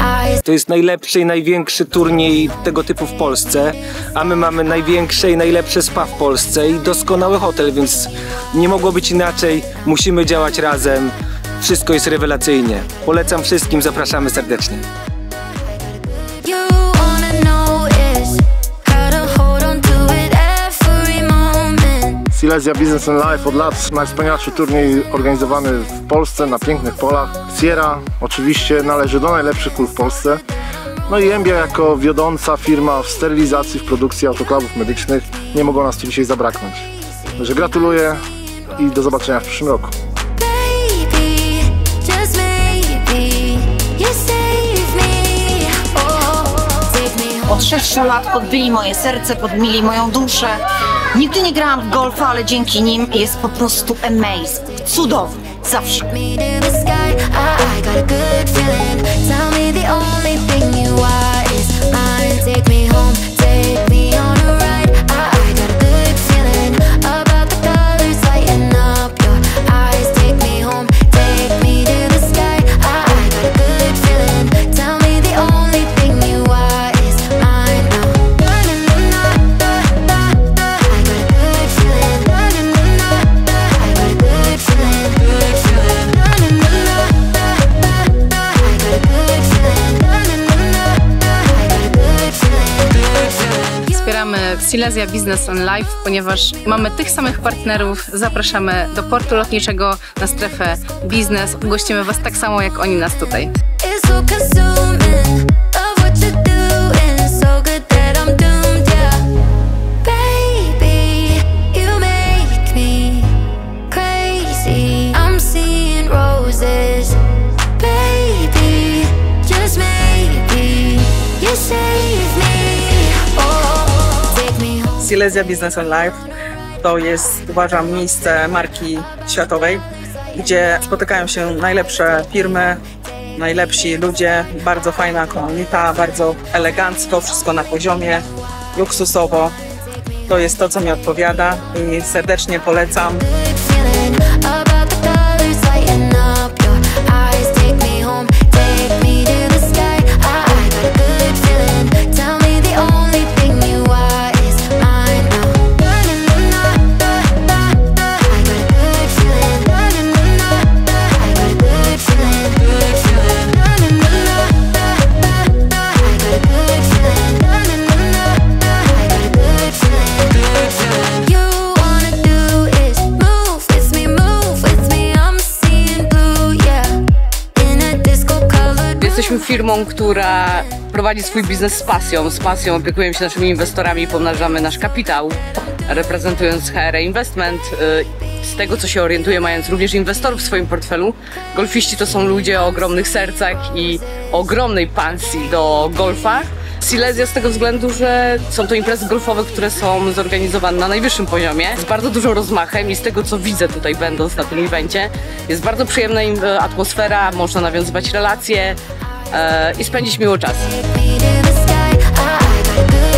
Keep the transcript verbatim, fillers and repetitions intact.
To jest najlepszy i największy turniej tego typu w Polsce, a my mamy największe i najlepsze spa w Polsce i doskonały hotel, więc nie mogło być inaczej. Musimy działać razem. Wszystko jest rewelacyjnie. Polecam wszystkim, zapraszamy serdecznie. Silesia Business and Life od lat najwspanialszy turniej organizowany w Polsce na pięknych polach. Sierra oczywiście należy do najlepszych pól w Polsce. No i Embia jako wiodąca firma w sterylizacji, w produkcji autoklawów medycznych nie mogło nas tu dzisiaj zabraknąć. Także gratuluję i do zobaczenia w przyszłym roku. Od sześciu lat podbili moje serce, podbili moją duszę. Nigdy nie grałam w golfa, ale dzięki nim jest po prostu amazing. Cudowny. Zawsze. Silesia Business and Life, ponieważ mamy tych samych partnerów, zapraszamy do portu lotniczego na strefę biznes, ugościmy Was tak samo jak oni nas tutaj. Silesia Business and Life to jest, uważam, miejsce marki światowej, gdzie spotykają się najlepsze firmy, najlepsi ludzie, bardzo fajna komunita, bardzo elegancko, wszystko na poziomie, luksusowo. To jest to, co mi odpowiada i serdecznie polecam. Jesteśmy firmą, która prowadzi swój biznes z pasją. Z pasją opiekujemy się naszymi inwestorami, pomnażamy nasz kapitał, reprezentując H R Investment. Z tego, co się orientuję, mając również inwestorów w swoim portfelu, golfiści to są ludzie o ogromnych sercach i o ogromnej pasji do golfa. Silesia z tego względu, że są to imprezy golfowe, które są zorganizowane na najwyższym poziomie, z bardzo dużym rozmachem i z tego, co widzę tutaj będąc na tym evencie, jest bardzo przyjemna atmosfera, można nawiązywać relacje e, i spędzić miło czas.